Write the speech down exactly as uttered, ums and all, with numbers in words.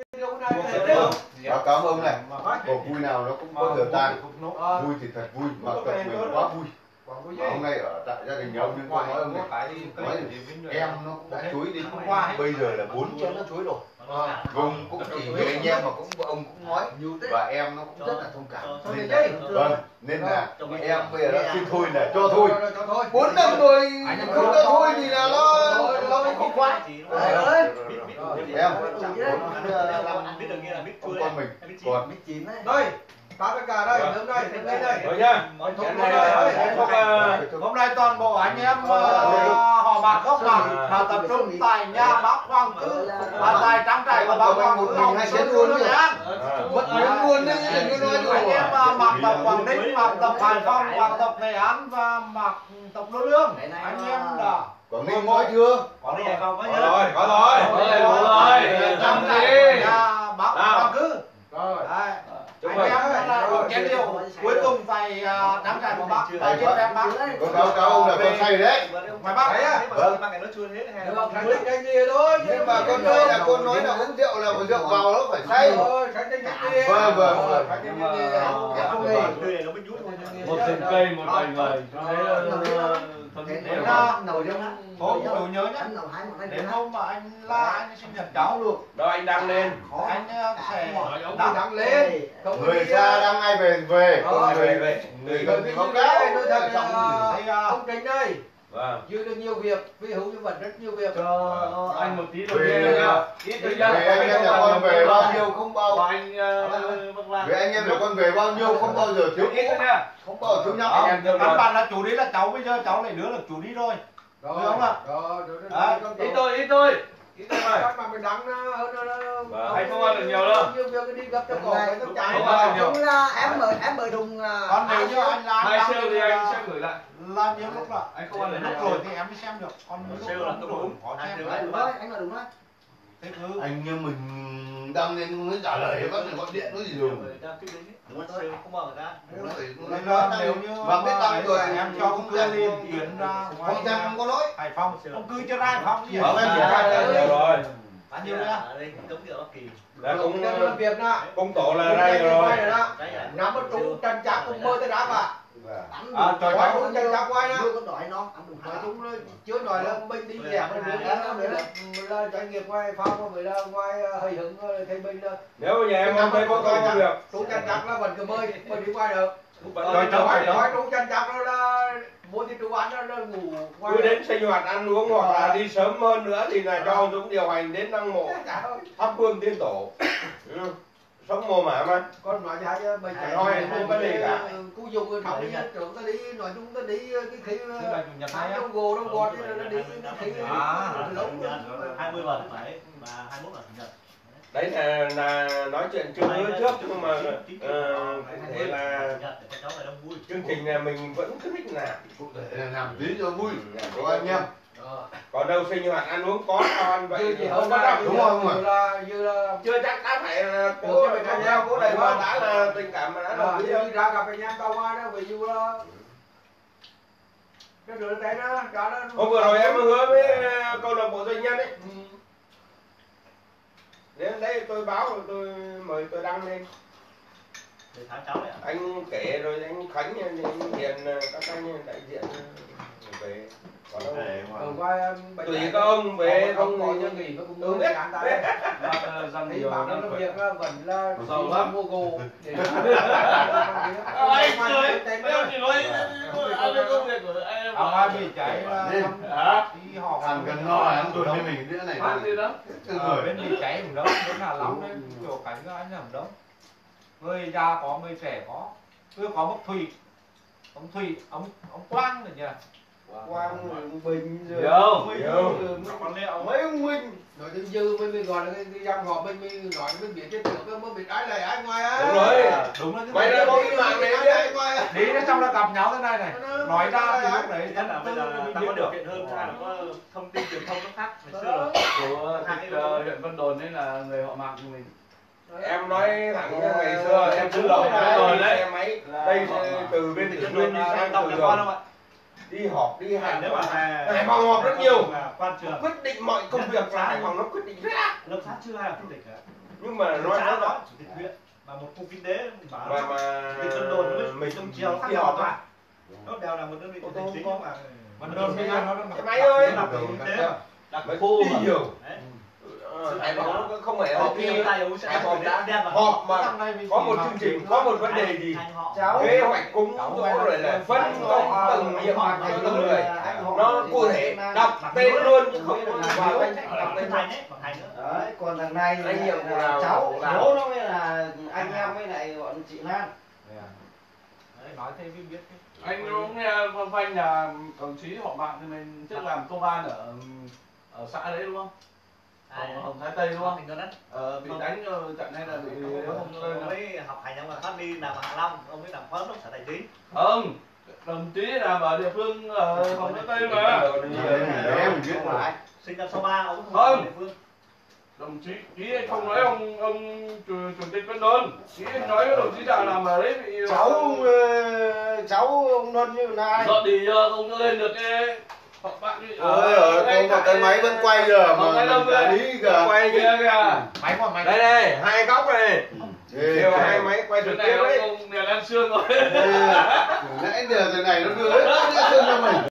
Báo cáo ông này, cuộc vui nào nó cũng có giờ tan. Vui thì thật vui, mà tập mình quá vui. Mà hôm nay ở tại gia đình nhà ông, nhưng tôi nói ông này, nói em nó cũng đã chuối đi, bây giờ là bốn chén nó chuối rồi. Ông cũng chỉ vì anh em mà cũng ông cũng nói, và em nó cũng rất là thông cảm. Nên là, vâng, nên là em bây giờ đã xin thôi là cho thôi. Bốn năm rồi không cho thôi thì là nó nó không quá. Em ông con mình còn biết chín đấy. Đây, tám cái cà đây, nướng đây, nướng đây đây. Rồi nhá. Hôm nay toàn bộ anh em họ bạc gốc bạc mà tập trung tại nhà bác Hoàng Cư và tại trang trại của bác Hoàng Cư Hồng Xuân luôn nhá. Mất miếng luôn đấy, đừng có nói anh em mặc tập Quảng Ninh, mặc tập Hải Phòng, mặc tập Nghệ An và mặc tập Đô Lương. Anh em đã Quảng Ninh nói chưa? Quảng Ninh Hải Phòng có Có rồi, có rồi. Có rồi. Trang trại nhà bác Hoàng Cư. Rồi. Anh em là một cái điều cuối cùng phải đám trại của bác tại trên em bác. Con báo cáo ông là con say đấy. Ngoài bác đấy á. Vâng. Cái gì thôi. Nhưng mà con nói là con nói là uống rượu là rượu vào nó phải say. Vâng vâng vâng. Một thân cây, một vài người. Đến hôm tôi nhớ nhá. Đến hôm mà anh la anh sinh nhật cháu luôn. Đâu anh đăng lên. Anh sẽ đăng lên. Người xa đang ai về về. Con Về về về. người gần thì báo cáo. Ông Trinh ơi. Vâng. Dư được nhiều việc, vì hữu nhân vật rất nhiều việc. Cho anh một tí đầu Về tiên nha. về anh em nhà con về bao nhiêu không bao. Và anh Về anh em nhà con về bao nhiêu không bao giờ thiếu ít thôi nha. không bao giờ thiếu nhóc. Căn bản là chủ đấy là cháu, bây giờ cháu lại đứa là chủ đi rồi. Đúng không ạ? Ít thôi, ít thôi. Ít thôi mà. Các bạn mình đắng hơn. Anh không ăn được nhiều đâu. Nhiều việc đi gấp cho cổ với nó chạy. Không ăn được nhiều. Chúng là em mời em mời thùng. Còn nếu như anh là Hai sale thì anh sẽ gửi lại. là nhiều lúc là Anh không ăn được lúc nhiều. rồi thì em mới xem được. Còn lúc rồi không có xem được. Đúng đấy, anh là đúng đấy. Thế cứ Anh em mình đăng lên không trả lời bác này gọi điện nói gì rồi. Nên là nếu như Và biết đăng rồi em cho ông cưa liền chuyển ra ngoài không không có nói. Hải Phòng, ông cư chưa ra Hải Phòng gì Vâng, em Nhiều hiểu ra rồi. bao nhiêu nữa? Đã cũng Làm việc nè. công tổ là đây rồi. Nắm ở trúng chân chắc cũng mơ tới đá cả. Anh À, trời ơi, cũng chân chắc quay đó. chưa có đòi nó, anh đừng Nói hỏi. chung là chưa nói là mình đi dẹp rồi nữa là là doanh nghiệp ngoài Phong rồi là ngoài hơi hứng thấy mình là Nếu nhà em không thấy có công việc. trúng chân chắc là vẫn cứ mời mời đi ngoài được. Rồi Rồi đâu phải nói đó. trúng chân chắc là muốn đi trú ăn là ngủ ngoài. Cứ đến sinh hoạt ăn uống hoặc là đi sớm hơn nữa thì là cho ông Dũng điều hành đến lăng mộ thắp hương tiên tổ. Ừ. Sống mồ mả mà. Con nói cho hai mình chạy Nói không có gì cả. Cú dục rồi thằng đi trưởng ta đi nói chung ta đi cái khí đông gồ đông gọt nó đi cái khí lống hai mươi lần phải và hai mươi mốt là chủ nhật. Đấy là là nói chuyện chưa hứa trước nhưng mà uh, cụ thể là chương trình này mình vẫn cứ thích làm. Cụ thể là làm tí cho vui của anh em. Còn đâu sinh hoạt ăn uống có cho ăn vậy thì không không có có đâu. Đúng không ạ? như là như là Chưa chắc đã phải là cố mình ăn nhau cố đây mà đã là tình cảm mà đã đồng ý đi đâu. ra gặp anh em tao qua đó ví dụ là cái rửa tay đó cho nó Hôm vừa rồi em hứa với câu lạc bộ doanh nhân ấy. Đến đây tôi báo rồi tôi mời tôi đăng lên. Để tháng cháu đấy ạ. Anh kể rồi anh Khánh anh Hiền các anh đại diện về. Còn đâu ở qua tùy các ông về không có có nhân nghỉ nó cũng tôi muốn biết. ăn tay Răng thì nhiều bảo nó lắm làm phải. việc là vẫn là Giàu lắm. mua gồ để Anh cười, em chỉ nói anh cái công việc của anh. ông ai bị cháy là đi họ Thằng gần no là anh đuổi lên mình nữa này. Phát đi đó. Từng ở người. bên bị cháy cũng đó bên là lắm đấy chỗ cảnh các anh làm đó người già có người trẻ có cứ có một Thùy ông Thùy ông ông Quang rồi nhỉ Quang Bình rồi. Nhiều. Nhiều. còn liệu mấy ông Minh rồi đến dư mới mình gọi là cái giam họp mình mình nói mình biết cái tưởng mới biết ai này ai ngoài á Đúng rồi. đúng là Mày đã có cái mạng này đấy. đi nó trong là gặp nhau thế này này nói ra thì lúc đấy Nhất là bây giờ mình ta biết có điều được kiện hơn, hai là có thông tin truyền thông nó khác ngày xưa rồi. Của tịch uh, huyện Vân Đồn đấy là người họ Mạc của mình. Em nói thẳng ngày xưa em cứ đầu rồi đấy xe máy đây từ bên Thủy Nguyên đi sang từ đường đi họp đi Hải Nếu mà Hải Phòng họp rất nhiều quan trường quyết định mọi công việc là Hải Phòng nó quyết định hết á. lập pháp chưa hay là quyết định cả. nhưng mà nói xã nó đó chủ tịch huyện và một khu kinh tế bảo mà mà Vân Đồn với mình trong chiều khi họp mà nó đều là một đơn vị Ô hành tô chính có. mà Vân Đồn bây giờ nó đang cái máy ơi là về kinh tế mà đặc khu mà nhiều đấy hải phòng nó không phải là họp khi thì tay ông sẽ hải phòng đã đem vào họp mà có một chương trình có một vấn đề gì cháu kế hoạch cúng dỗ rồi là phân công từng nhiệm vụ cho từng người nó cụ thể đọc tên luôn chứ không vào danh sách đọc tên thành đấy bằng thành nữa đấy còn thằng này anh nhiệm vụ nào cháu làm. bố nó mới là anh em với lại bọn chị Lan. Đấy, nói thêm biết biết Anh cũng nghe phong phanh là đồng chí họ bạn thì mình trước làm công an ở ở xã đấy đúng không? Hồng, Hồng Thái Tây đúng không? Ờ, bị đánh trận hay là bị ông ấy học hành ông là phát đi làm ở Hạ Long, ông ấy làm phó giám đốc sở tài chính. không, đồng chí làm ở địa phương ở Hồng Thái Tây mà. Em biết mà. Sinh năm sau ba ông Không. ở địa phương. Đồng chí ký anh không nói ông ông chủ, chủ tịch Vân Đồn, ký anh nói với đồng chí đạo làm ở đấy bị Cháu ờ, cháu ông Luân như này. dọn đi giờ không có lên được cái họ bạn đi Ôi ở có một cái máy vẫn quay giờ mà mình đã đi kìa. quay kia kìa kìa. máy còn máy đây đây hai góc này Ê, đều kìa. hai máy quay Chỗ trực này tiếp đấy ông đèn ăn xương rồi. Ê, nãy giờ thế này nó đưa hết cái xương cho mình.